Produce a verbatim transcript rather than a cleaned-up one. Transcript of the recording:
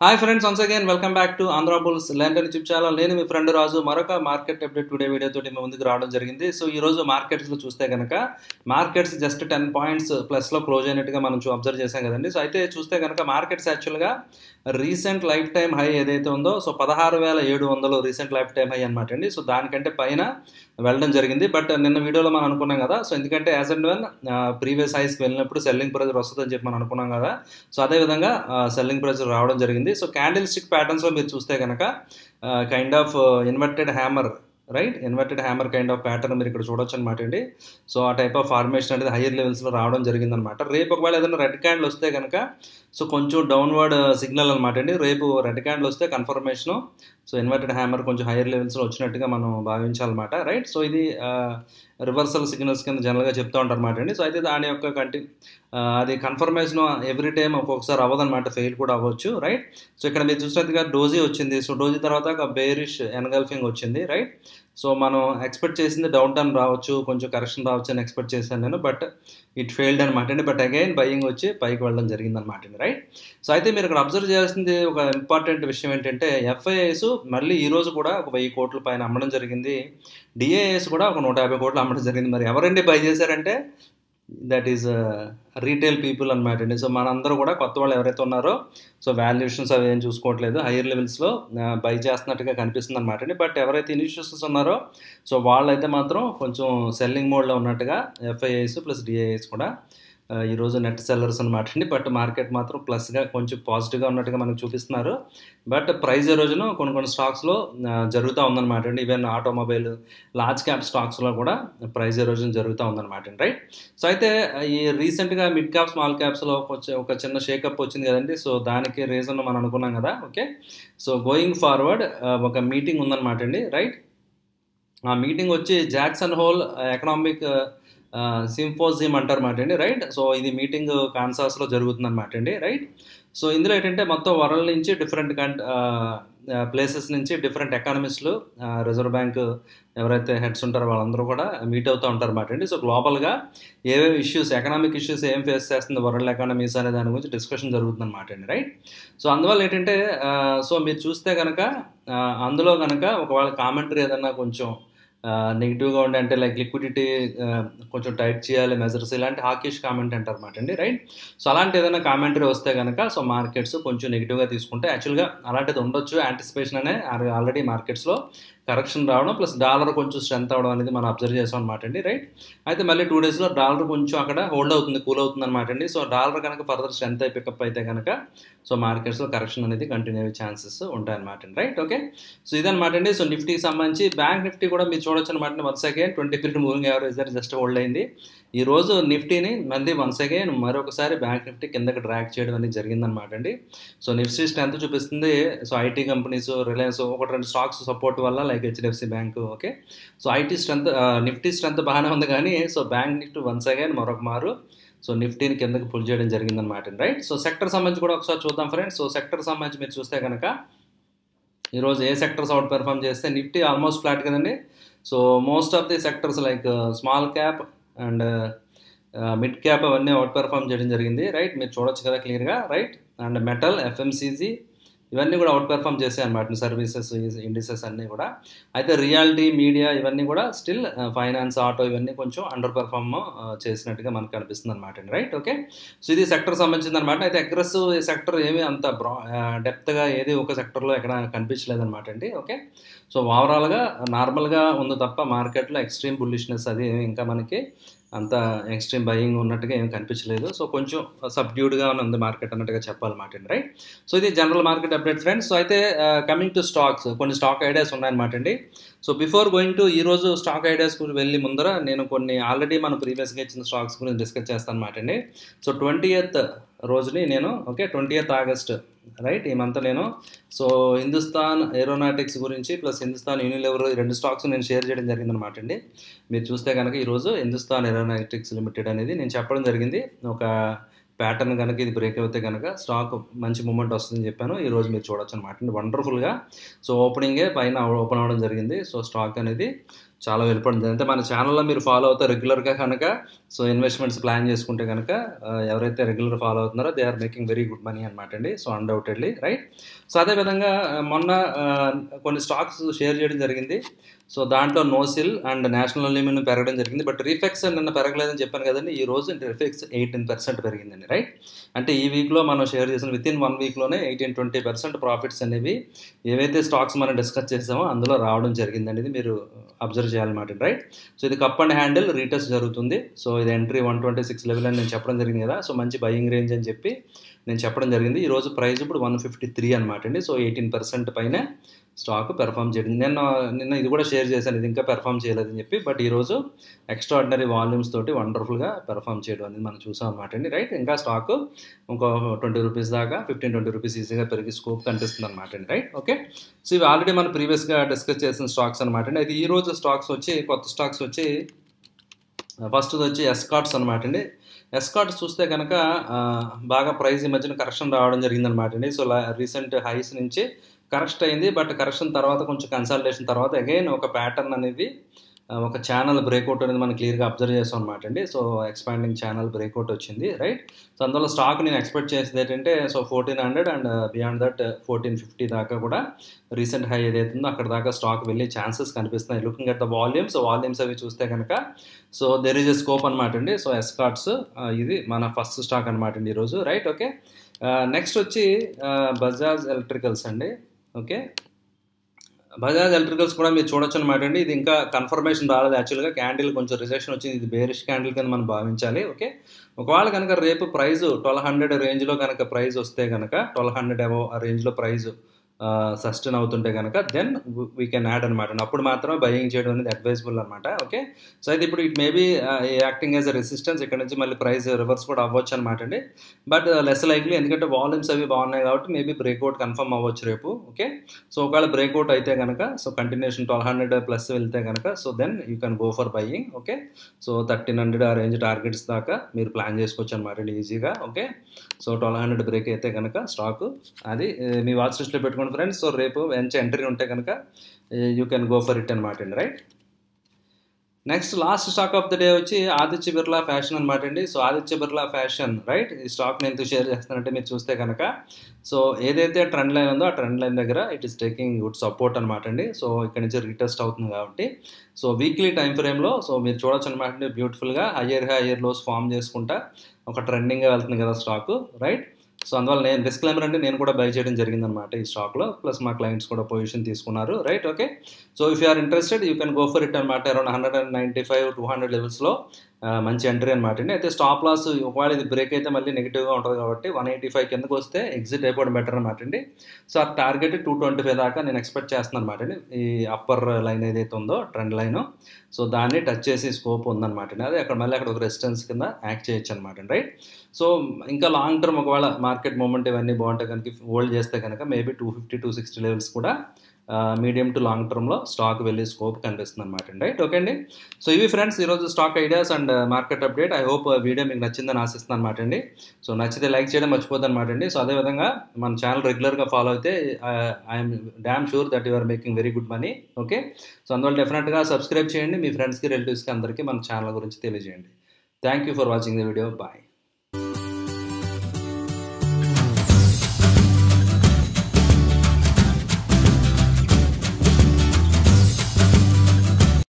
Hi friends, once again welcome back to Andhra bulls land YouTube channel. నేను మీ friend రాజు మరొక market update today video తోటి మీ ముందుకు రావడం జరిగింది. సో ఈ రోజు మార్కెట్స్లో చూస్తే కనుక మార్కెట్స్ జస్ట్ టెన్ పాయింట్స్ ప్లస్లో క్లోజ్ అయినట్టుగా మనం అబ్జర్వ్ చేసాం కదండి. సో అయితే చూస్తే కనుక మార్కెట్స్ యాక్చువల్గా రీసెంట్ లైఫ్ టైం హై ఏదైతే ఉందో సో పదహారు వేల ఏడు వందలు రీసెంట్ లైఫ్ టైం హై అనమాట అండి. సో దానికంటే పైన వెళ్ళడం జరిగింది. బట్ నిన్న వీడియోలో మనం అనుకున్నాం కదా, సో ఎందుకంటే యాజ్ అండ్ వన్ ప్రీవియస్ హైస్కి వెళ్ళినప్పుడు సెల్లింగ్ ప్రెజర్ వస్తుందని చెప్పి మనం అనుకున్నాం కదా. సో అదేవిధంగా సెల్లింగ్ ప్రెజర్ రావడం జరిగింది. సో క్యాండిల్ స్టిక్ ప్యాటర్న్స్లో మీరు చూస్తే కనుక kind of inverted hammer right inverted hammer kind of pattern మీరు ఇక్కడ చూడొచ్చు అనమాట అండి. సో ఆ టైప్ ఆఫ్ ఫార్మేషన్ అనేది హైయర్ లెవెల్స్లో రావడం జరిగిందనమాట. రేపు ఒకవేళ ఏదైనా రెడ్ క్యాండిల్ వస్తే కనుక సో కొంచెం డౌన్వర్డ్ సిగ్నల్ అనమాట అండి. రేపు రెడ్ క్యాండిల్ వస్తే కన్ఫర్మేషను సో ఇన్వర్టెడ్ హ్యామర్ కొంచెం హైయర్ లెవెల్స్లో వచ్చినట్టుగా మనం భావించాలన్నమాట. రైట్ సో ఇది రివర్సల్ సిగ్నల్స్ కింద జనరల్గా చెప్తూ ఉంటారు అనమాట అండి. సో అయితే దాని యొక్క కంటి అది కన్ఫర్మేషన్ ఎవ్రీ టైం ఒక్కొక్కసారి అవ్వదన్నమాట, ఫెయిల్ కూడా అవ్వచ్చు. రైట్ సో ఇక్కడ మీరు చూసినట్టుగా డోజీ వచ్చింది. సో డోజీ తర్వాత ఒక బేరిష్ ఎన్గల్ఫింగ్ వచ్చింది. రైట్ సో మనం ఎక్స్పెక్ట్ చేసింది డౌన్ టర్న్ రావచ్చు, కొంచెం కరెక్షన్ రావచ్చు అని ఎక్స్పెక్ట్ చేశాను నేను. బట్ ఇట్ ఫెయిల్డ్ అనమాట అండి. బట్ అగైన్ బయింగ్ వచ్చి పైకి వెళ్ళడం జరిగిందనమాట అండి. రైట్ సో అయితే మీరు ఇక్కడ అబ్జర్వ్ చేయాల్సింది ఒక ఇంపార్టెంట్ విషయం ఏంటంటే ఎఫ్ఐఐస్ మళ్ళీ ఈరోజు కూడా ఒక వెయ్యి కోట్ల పైన అమ్మడం జరిగింది. డిఏఎస్ కూడా ఒక నూట యాభై కోట్లు అమ్మడం జరిగింది. మరి ఎవరండి బై చేశారంటే దట్ ఈజ్ రీటైల్ పీపుల్ అనమాట అండి. సో మనందరూ కూడా కొత్త వాళ్ళు ఎవరైతే ఉన్నారో సో వాల్యుయేషన్స్ అవి ఏం చూసుకోవట్లేదు, హైయర్ లెవెల్స్లో బై చేస్తున్నట్టుగా కనిపిస్తుంది అనమాట అండి. బట్ ఎవరైతే ఇన్వెస్టర్స్ ఉన్నారో సో వాళ్ళైతే మాత్రం కొంచెం సెల్లింగ్ మోడ్లో ఉన్నట్టుగా ఎఫ్ఐఐస్ ప్లస్ డిఐఎస్ కూడా ఈరోజు నెట్ సెల్లర్స్ అనమాట అండి. బట్ మార్కెట్ మాత్రం ప్లస్గా కొంచెం పాజిటివ్గా ఉన్నట్టుగా మనకు చూపిస్తున్నారు. బట్ ప్రైస్ ఈ రోజున కొన్ని కొన్ని స్టాక్స్లో జరుగుతూ ఉందన్నమాట అండి. ఈవెన్ ఆటోమొబైల్ లార్జ్ క్యాప్ స్టాక్స్లో కూడా ప్రైస్ ఈ రోజున జరుగుతూ ఉందన్నమాట అండి. రైట్ సో అయితే ఈ రీసెంట్గా మిడ్ క్యాప్ స్మాల్ క్యాప్స్లో ఒక చిన్న షేకప్ వచ్చింది కదండి. సో దానికి రీజన్ మనం అనుకున్నాం కదా. ఓకే సో గోయింగ్ ఫార్వర్డ్ ఒక మీటింగ్ ఉందన్నమాట అండి. రైట్ ఆ మీటింగ్ వచ్చి జాక్సన్ హోల్ ఎకనామిక్ సింపోజియం అంటారు మాట అండి. రైట్ సో ఇది మీటింగ్ కాన్సాస్లో జరుగుతుందన్నమాట అండి. రైట్ సో ఇందులో ఏంటంటే మొత్తం వరల్డ్ నుంచి డిఫరెంట్ కంట్ ప్లేసెస్ నుంచి డిఫరెంట్ ఎకానమిస్టులు రిజర్వ్ బ్యాంక్ ఎవరైతే హెడ్స్ ఉంటారో వాళ్ళందరూ కూడా మీట్ అవుతూ ఉంటారు అన్నమాట అండి. సో గ్లోబల్గా ఏవేవి ఇష్యూస్ ఎకనామిక్ ఇష్యూస్ ఏం ఫేస్ చేస్తుంది వరల్డ్ ఎకానమీస్ అనే దాని గురించి డిస్కషన్ జరుగుతుంది అనమాట అండి. రైట్ సో అందువల్ల ఏంటంటే సో మీరు చూస్తే కనుక అందులో కనుక ఒకవేళ కామెంటరీ ఏదన్నా కొంచెం నెగిటివ్గా ఉండే అంటే లైక్ లిక్విడిటీ కొంచెం టైట్ చేయాలి మెజర్స్ ఇలాంటి హాకిష్ కామెంట్ అంటారు అనమాట అండి. రైట్ సో అలాంటి ఏదైనా కామెంటరీ వస్తే కనుక సో మార్కెట్స్ కొంచెం నెగిటివ్గా తీసుకుంటే యాక్చువల్గా అలాంటిది ఉండొచ్చు. యాంటిసిపేషన్ అనే ఆల్రెడీ మార్కెట్స్లో కరెక్షన్ రావడం ప్లస్ డాలర్ కొంచెం స్ట్రెంత్ అవడం అనేది మనం అబ్జర్వ్ చేసాం అనమాట అండి. రైట్ అయితే మళ్ళీ టూ డేస్లో డాలర్ కొంచెం అక్కడ హోల్డ్ అవుతుంది, కూల్ అవుతుంది అనమాట అండి. సో డాలర్ కనుక ఫర్దర్ స్ట్రెంత్ అయి పికప్ అయితే కనుక సో మార్కెట్స్లో కరెక్షన్ అనేది కంటిన్యూ అయ్యే ఛాన్సెస్ ఉంటాయన్నమాట అండి. రైట్ ఓకే సో ఇదనమాట అండి. సో నిఫ్టీకి సంబంధించి బ్యాంక్ నిఫ్టీ కూడా మీరు చూడొచ్చు అనమాట. Once again twenty period moving average దగ్గర జస్ట్ హోల్డ్ అయింది. ఈ రోజు నిఫ్టీని మళ్ళీ వన్స్ అగైన్ మరొకసారి బ్యాంక్ నిఫ్టీ కిందకి డ్రాక్ చేయడం అనేది జరిగిందనమాట అండి. సో నిఫ్టీ స్ట్రెంత్ చూపిస్తుంది. సో ఐటీ కంపెనీస్ రిలయన్స్ ఒకటి రెండు స్టాక్స్ సపోర్ట్ వల్ల like HDFC bank. Okay so IT strength Nifty strength బాగానే ఉంది కానీ so bank Nifty once again మరొక మారు సో నిఫ్టీని కిందకి పుల్ చేయడం జరిగిందనమాట. రైట్ సో సెక్టర్ సంబంధించి కూడా ఒకసారి చూద్దాం ఫ్రెండ్స్. సో సెక్టర్ సంబంధించి మీరు చూస్తే కనుక ఈరోజు ఏ సెక్టర్స్ అవుట్ పెర్ఫామ్ చేస్తే నిఫ్టీ ఆల్మోస్ట్ ఫ్లాట్ కదండి. So most of the sectors like small cap and mid cap అవన్నీ అవుట్ పెర్ఫామ్ చేయడం జరిగింది. రైట్ మీరు చూడొచ్చు కదా క్లియర్గా. రైట్ అండ్ మెటల్ ఎఫ్ఎంసీజీ ఇవన్నీ కూడా అవుట్ పెర్ఫామ్ చేసాయి అనమాట, సర్వీసెస్ ఇండిసెస్ అన్నీ కూడా. అయితే రియాలిటీ మీడియా ఇవన్నీ కూడా స్టిల్ ఫైనాన్స్ ఆటో ఇవన్నీ కొంచెం అండర్ పెర్ఫామ్ చేసినట్టుగా మనకు కనిపిస్తుంది అనమాట అండి. రైట్ ఓకే సో ఇది సెక్టర్ సంబంధించింది అనమాట. అయితే అగ్రెసివ్ సెక్టర్ ఏమీ అంత బ్రా డెప్త్గా ఏది ఒక సెక్టర్లో ఎక్కడ కనిపించలేదు అనమాట అండి. ఓకే సో ఓవరాల్గా నార్మల్గా ఉంది తప్ప మార్కెట్లో ఎక్స్ట్రీమ్ బుల్లిష్నెస్ అది ఇంకా మనకి అంత ఎక్స్ట్రీమ్ బయింగ్ ఉన్నట్టుగా ఏం కనిపించలేదు. సో కొంచెం సబ్డ్యూడ్గా ఉంది మార్కెట్ అన్నట్టుగా చెప్పాలన్నమాట అండి. రైట్ సో ఇది general market update friends. So అయితే కమింగ్ టు స్టాక్స్ కొన్ని స్టాక్ ఐడియాస్ ఉన్నాయన్నమాట అండి. సో బిఫోర్ గోయింగ్ టు ఈరోజు స్టాక్ ఐడియాస్ గురించి వెళ్ళి ముందర నేను కొన్ని ఆల్రెడీ మనం ప్రీవియస్గా ఇచ్చిన స్టాక్స్ గురించి డిస్కస్ చేస్తాను అనమాట అండి. సో ట్వంటీ ఎయిత్ రోజుని నేను okay twenty eighth August right ఈ మంత్ నేను సో హిందుస్థాన్ ఏరోనాటిక్స్ గురించి ప్లస్ హిందుస్థాన్ యూనిలివర్ రెండు స్టాక్స్ నేను షేర్ చేయడం జరిగిందనమాట అండి. మీరు చూస్తే కనుక ఈరోజు హిందుస్థాన్ ఏరోనాటిక్స్ లిమిటెడ్ అనేది నేను చెప్పడం జరిగింది. ఒక ప్యాటర్న్ కనుక ఇది బ్రేక్ అయితే కనుక స్టాక్ మంచి మూమెంట్ వస్తుందని చెప్పాను. ఈరోజు మీరు చూడొచ్చు అనమాట అండి. వండర్ఫుల్గా సో ఓపెనింగే పైన ఓపెన్ అవ్వడం జరిగింది. సో స్టాక్ అనేది చాలా వెళ్ళిపోయింది. అంటే మన ఛానల్‌లో మీరు ఫాలో అవుతే రెగ్యులర్‌గా కనుక సో, ఇన్వెస్ట్‌మెంట్స్ ప్లాన్ చేసుకుంటే గనక ఆహ్, ఎవరైతే రెగ్యులర్ ఫాలో అవుతున్నారో they are making very good money అనమాట అండి. So, undoubtedly right. సో, అదే విధంగా ఆహ్, మొన్న ఆహ్, కొన్ని స్టాక్స్ షేర్ చేయడం జరిగింది. సో, దాంట్లో నోసిల్ అండ్ నేషనల్ అల్యూమినియం పెరగడం జరిగింది. బట్ రిఫెక్స్ నిన్న పెరగలేదని చెప్పాను కదండీ! ఈ రోజు రిఫెక్స్ పద్దెనిమిది శాతం పెరిగిందండి. రైట్. అంటే ఈ వీక్‌లో మనం షేర్ చేసిన వితిన్ వన్ వీక్‌లోనే పద్దెనిమిది, ఇరవై శాతం ప్రాఫిట్స్ అనేవి ఏవైతే స్టాక్స్ మనం డిస్కస్ చేసామో అందులో రావడం జరిగిందనేది మీరు అబ్జర్వ్ చేయాలన్నమాట. రైట్. సో, ఇది కప్ అండ్ హ్యాండిల్ రీటెస్ట్ జరుగుతుంది. సో, ఇది entry one twenty six level అని నేను చెప్పడం జరిగింది కదా! సో, మంచి బయింగ్ రేంజ్ అని చెప్పి నేను చెప్పడం జరిగింది. ఈరోజు ప్రైస్ ఇప్పుడు వన్ ఫిఫ్టీ త్రీ అనమాట అండి. సో, ఎయిటీన్ శాతం పైనే స్టాక్ పెర్ఫామ్ చేయడం. నిన్న నిన్న ఇది కూడా షేర్ చేశాను. ఇది ఇంకా పెర్ఫామ్ చేయలేదని చెప్పి. బట్ ఈరోజు ఎక్స్ట్రాడినరీ వాల్యూమ్స్ తోటి వండర్ఫుల్‌గా పెర్ఫామ్ చేయడం అనేది మనం చూసాం అనమాట అండి. రైట్. ఇంకా స్టాక్ ఇంకో ట్వంటీ రూపీస్ దాకా ఫిఫ్టీన్ ట్వంటీ రూపీస్ ఈజీగా పెరిగే స్కోప్ కనిపిస్తుంది అనమాట అండి. రైట్. ఓకే. సో, ఇవి ఆల్రెడీ మనం ప్రీవియస్‌గా డిస్కస్ చేసిన స్టాక్స్ అనమాట అండి. అయితే ఈరోజు స్టాక్స్ వచ్చి కొత్త స్టాక్స్ వచ్చి ఫస్ట్‌ది వచ్చి ఎస్కార్ట్స్ అనమాట అండి. ఎస్కార్ట్స్ చూస్తే కనుక ఆహ్, బాగా ప్రైస్ ఈ మధ్యన కరెక్షన్ రావడం జరిగిందనమాట అండి. సో, లా రీసెంట్ హైస్ నుంచి కరెక్ట్ అయింది. బట్ కరెక్షన్ తర్వాత కొంచెం కన్సాలిడేషన్ తర్వాత అగైన్ ఒక ప్యాటర్న్ అనేది ఆహ్, ఒక ఛానల్ బ్రేక్అవుట్ అనేది మనం క్లియర్‌గా అబ్జర్వ్ చేసాం అనమాట అండి. సో, ఎక్స్పాండింగ్ ఛానల్ బ్రేక్అవుట్ వచ్చింది. రైట్. సో, అందువల్ల స్టాక్ నేను ఎక్స్‌పెక్ట్ చేసేది ఏంటంటే so, fourteen hundred and beyond that fourteen fifty దాకా కూడా రీసెంట్ హై ఏదైతే ఉందో అక్కడ దాకా స్టాక్ వెళ్ళే ఛాన్సెస్ కనిపిస్తున్నాయి. Looking at the volumes, volumes అవి చూస్తే కనుక so, there is a scope అనమాట అండి. సో, ఎస్కార్ట్స్ ఆహ్, ఇది మన ఫస్ట్ స్టాక్ అనమాట అండి ఈరోజు. రైట్. ఓకే. ఆహ్, నెక్స్ట్ వచ్చి ఆహ్, బజాజ్ ఎలక్ట్రికల్స్ అండి. ఓకే. బజాజ్ ఎలక్ట్రికల్స్ కూడా మీరు చూడొచ్చు అనమాట అండి. ఇది ఇంకా కన్ఫర్మేషన్ రాలేదు యాక్చువల్‌గా. క్యాండిల్ కొంచెం రిజెక్షన్ వచ్చింది. ఇది బేరిష్ క్యాండిల్ కింద మనం భావించాలి. ఓకే. ఒకవేళ కనుక రేపు ప్రైస్ ట్వెల్వ్ హండ్రెడ్ రేంజ్‌లో కనుక ప్రైస్ వస్తే గనక ట్వెల్వ్ హండ్రెడ్ అబోవ్ ఆ రేంజ్‌లో ప్రైస్ ఆహ్, సస్టైన్ అవుతుంటే గనక then we we can add అనమాట. అప్పుడు మాత్రమే బయింగ్ చేయడం అనేది అడ్వైజబుల్ అనమాట. ఓకే. సో, అయితే ఇప్పుడు it maybe ah, acting as a resistance ఇక్కడ నుంచి మళ్ళీ ప్రైస్ రివర్స్ కూడా అవ్వచ్చు అనమాట అండి. బట్ లెస్ లైక్లీ ఎందుకంటే వాల్యూమ్స్ అవి బాగున్నాయి కాబట్టి మేబీ బ్రేక్అవుట్ కన్ఫర్మ్ అవ్వచ్చు రేపు. ఓకే. సో, ఒకవేళ బ్రేక్అవుట్ అయితే గనక so, continuation twelve hundred plus వెళ్తే గనక so, then you can go for buying. Okay. So, thirteen hundred ఆ రేంజ్ టార్గెట్స్ దాకా మీరు ప్లాన్ చేసుకోవచ్చు అనమాట అండి ఈజీగా. Okay. So, twelve hundred break అయితే గనక స్టాక్ అది మీ వాచ్ లిస్ట్‌లో పెట్టుకోండి ఫ్రెండ్స్. సో, రేపు మంచి ఎంట్రీ ఉంటే కనుక you can go for it అనమాట అండి. Right. Next last stock of the day వచ్చి ఆదిత్య బిర్లా ఫ్యాషన్ అనమాట అండి. So, Aditya Birla fashion right. ఈ స్టాక్ నేను ఎందుకు షేర్ చేస్తానంటే మీరు చూస్తే కనుక సో, ఏదైతే ట్రెండ్ లైన్ ఉందో ఆ ట్రెండ్ లైన్ దగ్గర it is taking good support అనమాట అండి. సో, ఇక్కడ నుంచి రీటెస్ట్ అవుతుంది కాబట్టి సో, వీక్లీ టైం ఫ్రేమ్‌లో సో, మీరు చూడొచ్చు అనమాట అండి బ్యూటిఫుల్‌గా higher high higher lows form చేసుకుంటా ఒక ట్రెండింగ్‌గా వెళ్తుంది కదా స్టాకు. రైట్. సో, అందువల్ల నేను డిస్క్లైమర్ అంటే నేను కూడా బై చేయడం జరిగిందనమాట ఈ స్టాక్‌లో. ప్లస్ మా క్లయింట్స్ కూడా పొజిషన్ తీసుకున్నారు. Right. Okay. So, if you are interested you can go for it అనమాట. Around one ninety five two hundred లెవెల్స్‌లో ఆహ్, మంచి ఎంట్రీ అనమాట అండి. అయితే స్టాప్ లాస్ ఒకవేళ ఇది బ్రేక్ అయితే మళ్ళీ నెగెటివ్‌గా ఉంటది కాబట్టి వన్ ఎయిటీ ఫైవ్ కిందకి వస్తే ఎగ్జిట్ అయిపోవడం బెటర్ అనమాట అండి. సో, ఆ టార్గెట్ టూ ట్వంటీ ఫైవ్ దాకా నేను ఎక్స్‌పెక్ట్ చేస్తున్నాను అనమాట అండి. ఈ అప్పర్ లైన్ ఏదైతే ఉందో ట్రెండ్ లైను సో, దాన్ని టచ్ చేసే స్కోప్ ఉందనమాట అండి. అది అక్కడ మళ్ళీ అక్కడ ఒక రెసిస్టెన్స్ కింద యాక్ట్ చేయొచ్చు అనమాట అండి. రైట్. సో, ఇంకా లాంగ్ టర్మ్ ఒకవేళ మార్కెట్ మూవ్‌మెంట్ ఇవన్నీ బాగుంటే కనుక హోల్డ్ చేస్తే కనుక maybe two fifty two sixty levels కూడా ఆహ్, మీడియం టు లాంగ్ టర్మ్‌లో స్టాక్ వెళ్ళే స్కోప్ కనిపిస్తుంది అనమాట అండి. రైట్. ఓకే అండి. సో, ఇవి ఫ్రెండ్స్ ఈరోజు stock ideas and market update. I hope video మీకు నచ్చిందని ఆశిస్తున్నాను అనమాట అండి. సో, నచ్చితే లైక్ చేయడం మర్చిపోద్దనమాట అండి. సో, అదేవిధంగా మన ఛానల్ రెగ్యులర్‌గా ఫాలో అయితే ah, I'm damn sure that you are making very good money. Okay. So, అందువల్ల డెఫినెట్‌గా సబ్స్క్రైబ్ చేయండి. మీ ఫ్రెండ్స్‌కి, రిలేటివ్స్‌కి అందరికీ మన ఛానల్ గురించి తెలియజేయండి. Thank you for watching the video. Bye.